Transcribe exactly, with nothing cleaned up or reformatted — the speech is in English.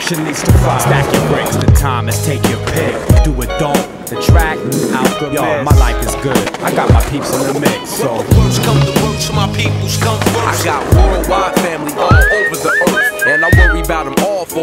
Shanice the five. Stack your bricks, the time is take your pick. Do it, don't, the track, out the Yo, mix. My life is good, I got my peeps in the mix, so words come to words, so my peoples come first. I got worldwide family all over the earth, and I worry about them all for